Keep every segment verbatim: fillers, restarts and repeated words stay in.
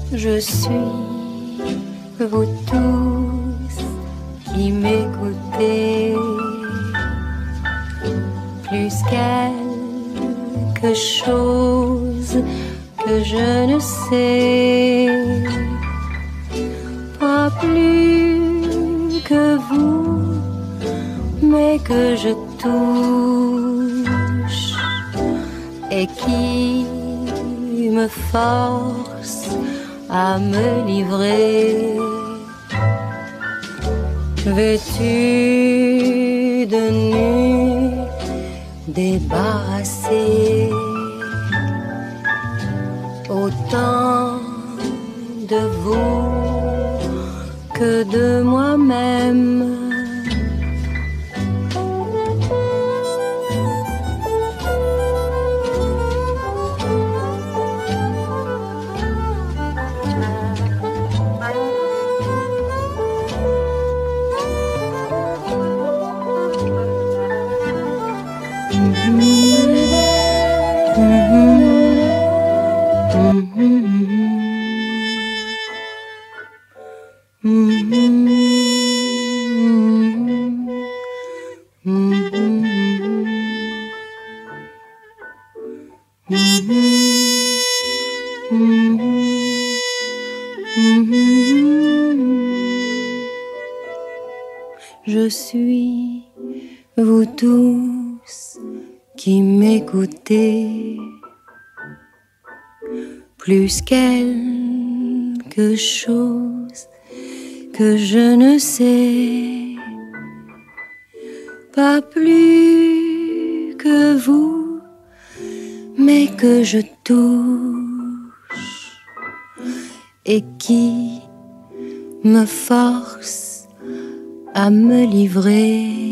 Je suis vous tous qui m'écoutez, plus quelque chose que je ne sais, pas plus que vous, mais que je touche et qui me force à me livrer, vêtue de nuit, débarrassée, autant de vous que de moi-même. Je suis vous tous qui m'écoutez, plus quelque chose que je ne sais, pas plus que vous, mais que je touche et qui me force à me livrer,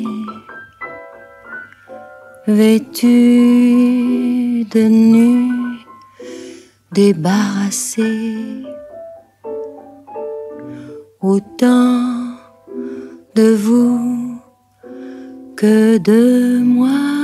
vêtue de nuit, débarrassée, autant de vous que de moi.